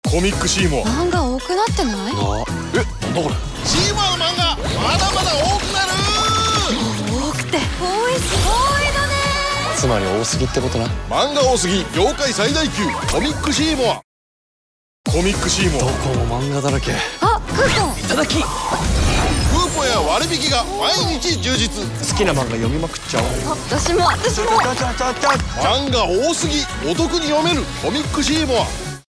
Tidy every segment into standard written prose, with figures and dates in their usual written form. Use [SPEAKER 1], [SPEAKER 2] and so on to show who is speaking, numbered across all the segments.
[SPEAKER 1] コミックシーモア。
[SPEAKER 2] 漫画多くなってない？
[SPEAKER 1] なんだこれ。
[SPEAKER 3] シーモアの漫画まだまだ多くなる。
[SPEAKER 2] 多くて多い、すごいだね。
[SPEAKER 1] つまり多すぎってことな。
[SPEAKER 3] 漫画多すぎ業界最大級コミックシーモア。
[SPEAKER 1] コミックシーモア。どこも漫画だらけ。
[SPEAKER 2] あ、クーポン
[SPEAKER 1] いただき。
[SPEAKER 3] クーポンや割引が毎日充実。
[SPEAKER 1] 好きな漫画読みまくっちゃおう。
[SPEAKER 2] 私も
[SPEAKER 3] 漫画多すぎお得に読めるコミックシーモア。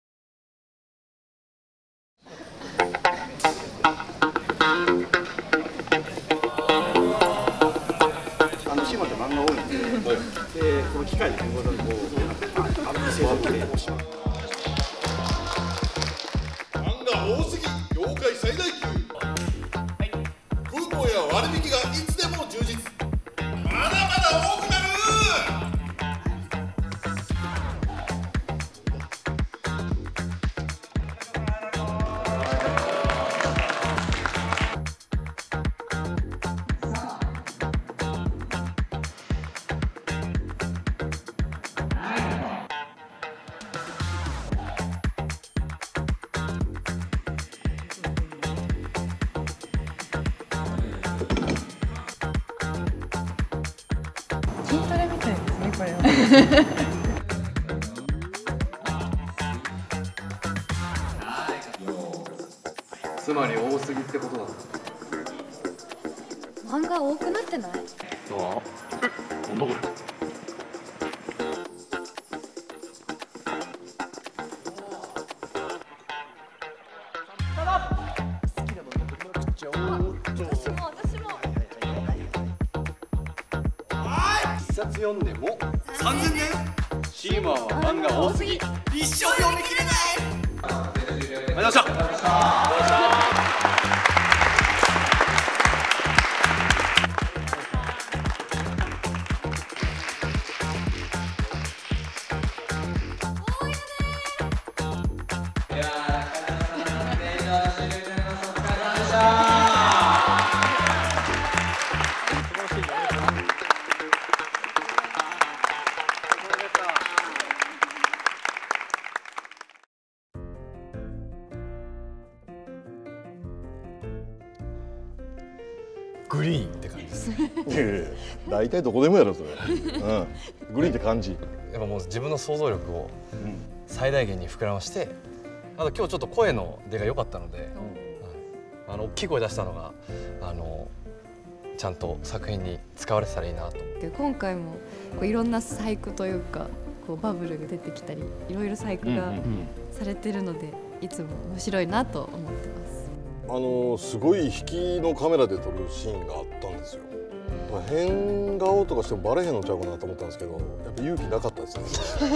[SPEAKER 4] シーモアって漫画多いんで、この機械でこう製造機で
[SPEAKER 3] 漫画多すぎ業界最大級。クーポンや割引がいつでも充実。まだまだ多くなる。
[SPEAKER 5] 筋トレみたいですね、これは。
[SPEAKER 1] つまり多すぎってことだ。
[SPEAKER 2] 漫画多くなってない？
[SPEAKER 1] なんだこれ。
[SPEAKER 4] 一冊読んでも3000年。シーモアは漫画多すぎ一生読み切れない。ありがとうございました。
[SPEAKER 1] グリーンって感じですね。
[SPEAKER 3] 大体どこでもやろそれ。グリーンって感じ。
[SPEAKER 6] やっぱもう自分の想像力を最大限に膨らまして、あと今日ちょっと声の出が良かったので、大きい声出したのがちゃんと作品に使われてたらいいなと。
[SPEAKER 5] 今回もこういろんな細工というか、こうバブルが出てきたり、いろいろ細工がされてるので、いつも面白いなと思ってます。
[SPEAKER 3] すごい引きのカメラで撮るシーンがあったんですよ。変顔とかしてもバレへんのちゃうかなと思ったんですけど、やっぱ勇気なかったですね。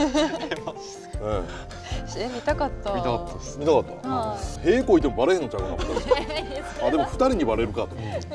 [SPEAKER 5] 見たかった。
[SPEAKER 6] 見たかったです。
[SPEAKER 3] 見たかった。平行いてもバレへんのちゃうかなと思ったんですけど、でも2人にバレるかと思って。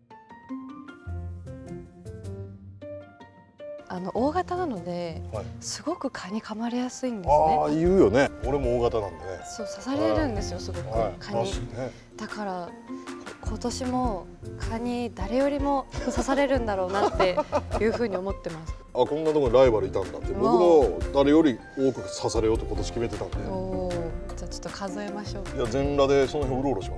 [SPEAKER 5] 大型なので、すごく蚊に噛まれやすいんですね。
[SPEAKER 3] 言うよね。俺も大型なんでね。
[SPEAKER 5] そう、刺されるんですよ、すごく蚊に。だから今年も蚊に誰よりも刺されるんだろうなっていうふうに思ってます。
[SPEAKER 3] こんなところにライバルいたんだって、僕も誰より多く刺されようと今年決めてたんで。
[SPEAKER 5] じゃあちょっと数えましょう。
[SPEAKER 3] いや、全裸でその辺うろうろします。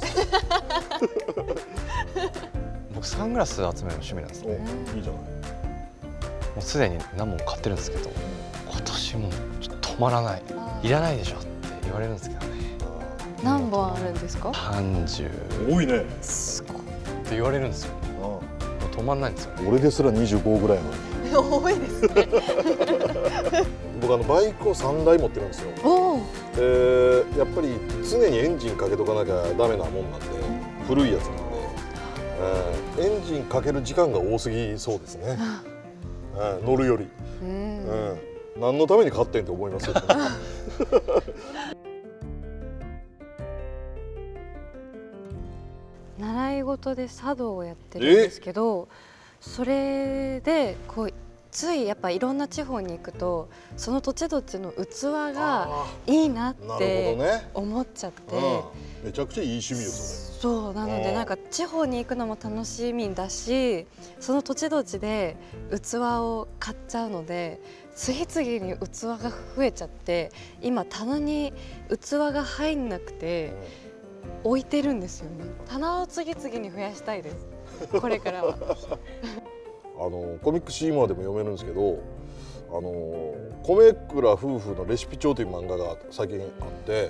[SPEAKER 6] 僕サングラス集めるの趣味なんですね。
[SPEAKER 3] いいじゃない。
[SPEAKER 6] もうすでに何本買ってるんですけど、今年もちょっと止まらない。いらないでしょって言われるんですけどね。
[SPEAKER 5] 何本あるんですか
[SPEAKER 6] ？30。
[SPEAKER 3] 多いね。
[SPEAKER 5] すごい。
[SPEAKER 6] って言われるんですよ。もう止まんないんですよ。
[SPEAKER 3] 俺ですら25ぐらいなのに。
[SPEAKER 5] 多いですね。
[SPEAKER 3] 僕バイクを3台持ってるんですよ。やっぱり常にエンジンかけとかなきゃダメなもんなんで、古いやつなんで、エンジンかける時間が多すぎそうですね。乗るより。何のために買ってんって思いますよ。
[SPEAKER 5] 習い事で茶道をやってるんですけど、それでこうついやっぱいろんな地方に行くとその土地土地の器がいいなって思っちゃって、
[SPEAKER 3] めちゃくちゃいい趣味よそれ。
[SPEAKER 5] そうなのでなんか地方に行くのも楽しみだし、その土地土地で器を買っちゃうので、 次々に器が増えちゃって今棚に器が入んなくて置いてるんですよね。棚を次々に増やしたいですこれからは
[SPEAKER 3] コミックシーモアでも読めるんですけど米倉夫婦のレシピ帳という漫画が最近あって、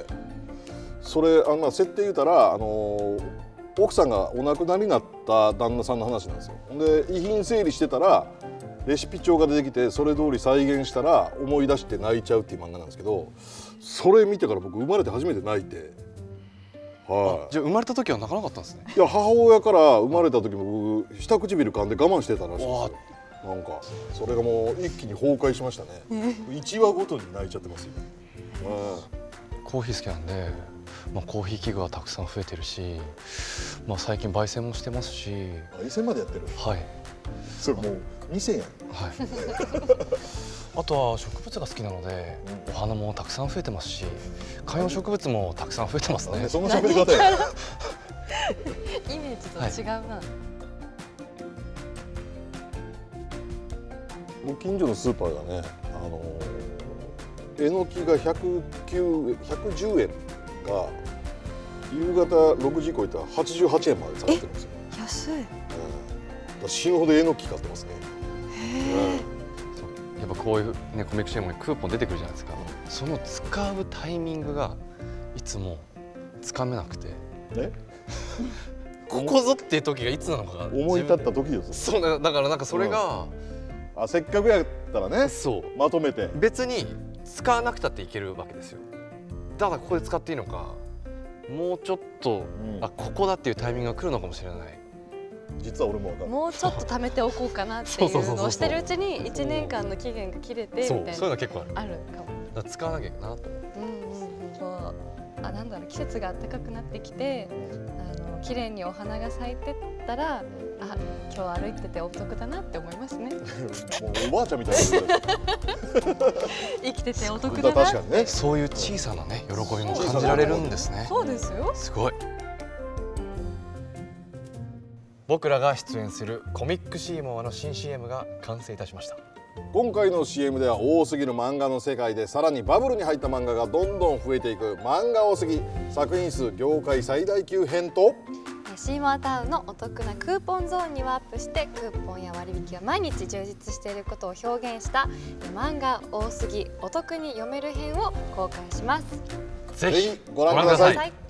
[SPEAKER 3] それ設定言うたら奥さんがお亡くなりになった旦那さんの話なんですよ。で遺品整理してたらレシピ帳が出てきて、それ通り再現したら思い出して泣いちゃうっていう漫画なんですけど、それ見てから僕生まれて初めて泣いて、はい。
[SPEAKER 6] じゃあ生まれた時は泣かなかったんですね。
[SPEAKER 3] いや母親から生まれた時も僕下唇噛んで我慢してたらしいんですよ。なんかそれがもう一気に崩壊しましたね1話ごとに泣いちゃってますよ、
[SPEAKER 6] コーヒー好きなんで、コーヒー器具はたくさん増えてるし、最近焙煎もしてますし。
[SPEAKER 3] 焙煎までやってる。
[SPEAKER 6] はい。
[SPEAKER 3] それもう2000円。
[SPEAKER 6] はい。あとは植物が好きなので、お花もたくさん増えてますし、観葉植物もたくさん増えてますね。
[SPEAKER 3] そんな喋り方や。
[SPEAKER 5] イメージと違うな。
[SPEAKER 3] もう近所のスーパーがね、えのきが110円が夕方6時以降いったら88円まで下がってるんですよ。
[SPEAKER 5] 安い。
[SPEAKER 3] 死ぬほどえのき買ってますね。
[SPEAKER 6] やっぱこういうねコミックシーモアにクーポン出てくるじゃないですか。その使うタイミングがいつもつかめなくて。ここぞっていう時がいつなのかが
[SPEAKER 3] 思い立った時です。
[SPEAKER 6] そうだからなんかそれが、
[SPEAKER 3] せっかくやったらね、
[SPEAKER 6] そう
[SPEAKER 3] まとめて
[SPEAKER 6] 別に使わなくたっていけるわけですよ。ただここで使っていいのか、もうちょっと、ここだっていうタイミングが来るのかもしれない。
[SPEAKER 3] 実は俺も分かる。
[SPEAKER 5] もうちょっと貯めておこうかなっていうのをしてるうちに1年間の期限が切れてみたいな。
[SPEAKER 6] そういうの結構
[SPEAKER 5] あるかも。
[SPEAKER 6] だから使わなきゃいけないなと。
[SPEAKER 5] なんだろう、季節が暖かくなってきて綺麗にお花が咲いてったら、今日歩いててお得だなって思いますね。
[SPEAKER 3] もうおばあちゃんみたいな。
[SPEAKER 5] 生きててお得だな。
[SPEAKER 3] 確かにね。
[SPEAKER 6] そういう小さなね喜びも感じられるんですね。
[SPEAKER 5] そうですよ。
[SPEAKER 6] すごい。僕らが出演するコミックシーモアの新 CM が完成いたしました。
[SPEAKER 3] 今回の CM では多すぎる漫画の世界でさらにバブルに入った漫画がどんどん増えていく漫画多すぎ作品数業界最大級編と
[SPEAKER 5] シーモアタウンのお得なクーポンゾーンにワープしてクーポンや割引は毎日充実していることを表現した漫画多すぎお得に読める編を公開します。
[SPEAKER 6] ぜひ
[SPEAKER 3] ご覧ください。